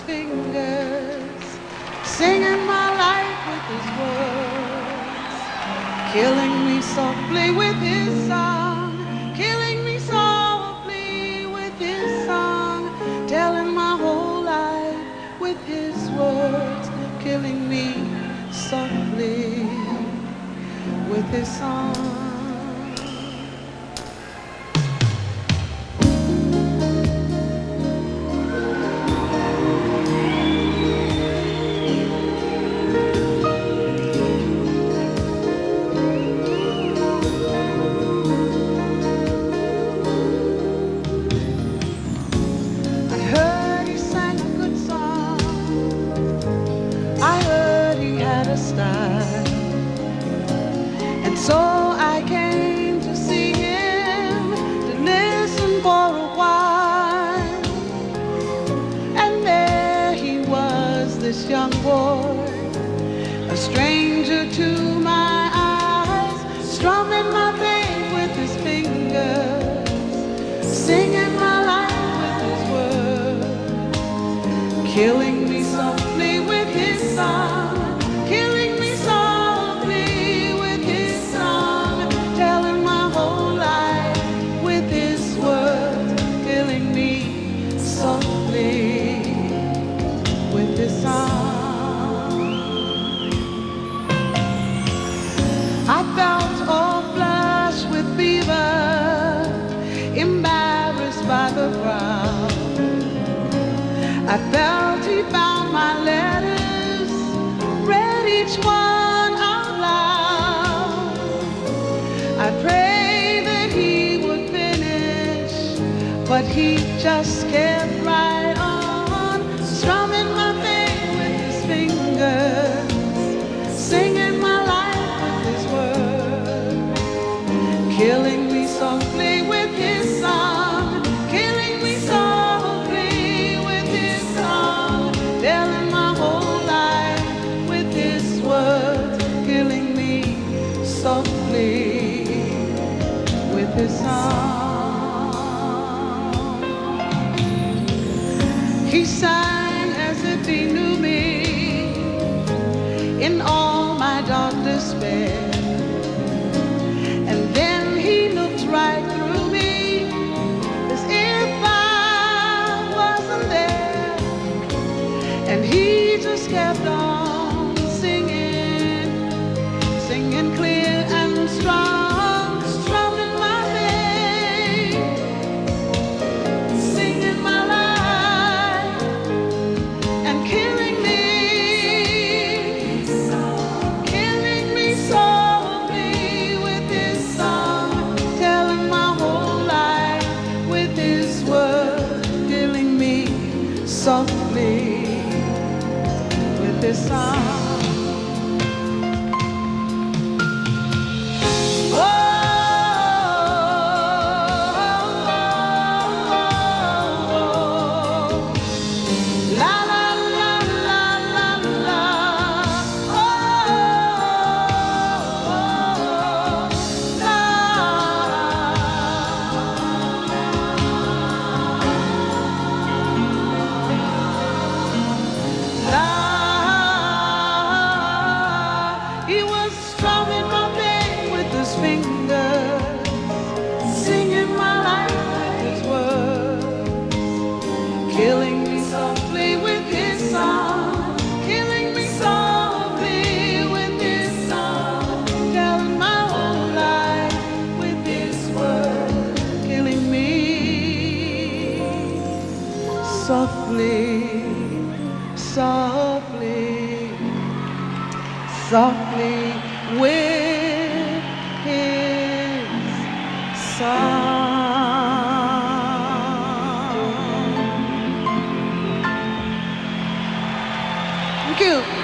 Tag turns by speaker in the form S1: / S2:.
S1: fingers, singing my life with his words, killing me softly with his song, killing me softly with his song, telling my whole life with his words, killing me softly with his song. So I came to see him, to listen for a while. And there he was, this young boy, a stranger to my eyes, strumming my pain with his fingers, singing my life with his words, killing me softly with his song, killing me with this song. I felt all flushed with fever, embarrassed by the crowd. I felt he found my letters, read each one out loud. I prayed that he would finish, but he just kept right on, strumming my pain with his fingers, singing my life with his words, killing me softly with his song, killing me softly with his song, telling my whole life with his words, killing me softly with his song. He sang as if he knew me in all my dark despair, and then he looked right through me as if I wasn't there, and he just kept on singing, singing clear and strong, strumming my pain, singing my life, and killing me softly with his song, telling my whole life with his words, killing me softly with his song. He was strumming my pain with his fingers, singing my life with his words, killing me softly with his song, killing me softly with his song, telling my whole life with his words, killing me softly, softly, softly with his song. Thank you.